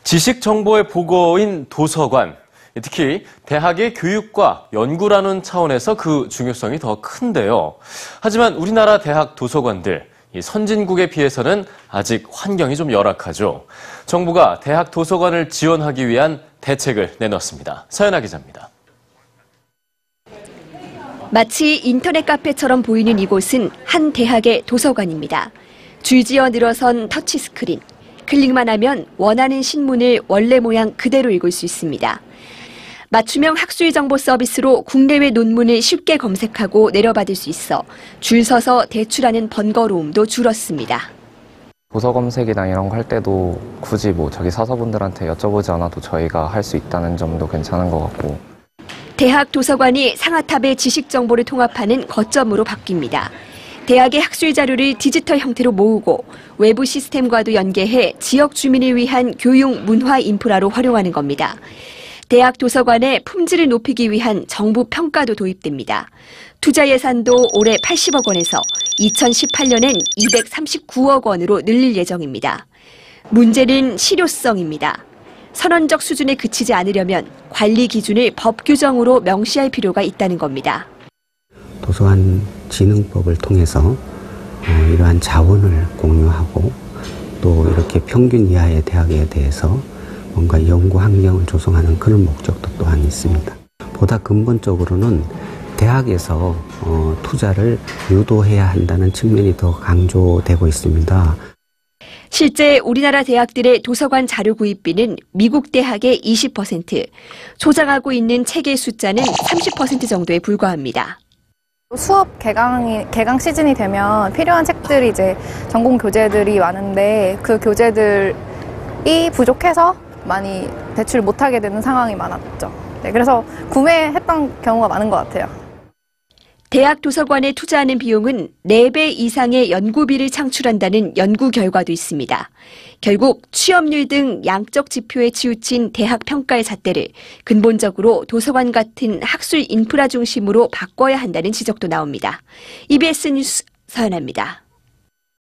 지식 정보의 보고인 도서관, 특히 대학의 교육과 연구라는 차원에서 그 중요성이 더 큰데요. 하지만 우리나라 대학 도서관들, 선진국에 비해서는 아직 환경이 좀 열악하죠. 정부가 대학 도서관을 지원하기 위한 대책을 내놨습니다. 서연아 기자입니다. 마치 인터넷 카페처럼 보이는 이곳은 한 대학의 도서관입니다. 줄지어 늘어선 터치스크린, 클릭만 하면 원하는 신문을 원래 모양 그대로 읽을 수 있습니다. 맞춤형 학술 정보 서비스로 국내외 논문을 쉽게 검색하고 내려받을 수 있어 줄 서서 대출하는 번거로움도 줄었습니다. 도서 검색이나 이런 거 할 때도 굳이 저기 사서분들한테 여쭤보지 않아도 저희가 할 수 있다는 점도 괜찮은 것 같고. 대학 도서관이 상하탑의 지식 정보를 통합하는 거점으로 바뀝니다. 대학의 학술 자료를 디지털 형태로 모으고 외부 시스템과도 연계해 지역 주민을 위한 교육 문화 인프라로 활용하는 겁니다. 대학 도서관의 품질을 높이기 위한 정부 평가도 도입됩니다. 투자 예산도 올해 80억 원에서 2018년엔 239억 원으로 늘릴 예정입니다. 문제는 실효성입니다. 선언적 수준에 그치지 않으려면 관리 기준을 법 규정으로 명시할 필요가 있다는 겁니다. 도서관 진흥법을 통해서 이러한 자원을 공유하고 또 이렇게 평균 이하의 대학에 대해서 뭔가 연구 환경을 조성하는 그런 목적도 또한 있습니다. 보다 근본적으로는 대학에서 투자를 유도해야 한다는 측면이 더 강조되고 있습니다. 실제 우리나라 대학들의 도서관 자료 구입비는 미국 대학의 20%, 소장하고 있는 책의 숫자는 30% 정도에 불과합니다. 수업 개강 시즌이 되면 필요한 책들이 전공 교재들이 많은데 그 교재들이 부족해서 많이 대출 못하게 되는 상황이 많았죠. 그래서 구매했던 경우가 많은 것 같아요. 대학 도서관에 투자하는 비용은 4배 이상의 연구비를 창출한다는 연구 결과도 있습니다. 결국 취업률 등 양적 지표에 치우친 대학 평가의 잣대를 근본적으로 도서관 같은 학술 인프라 중심으로 바꿔야 한다는 지적도 나옵니다. EBS 뉴스 서연아입니다.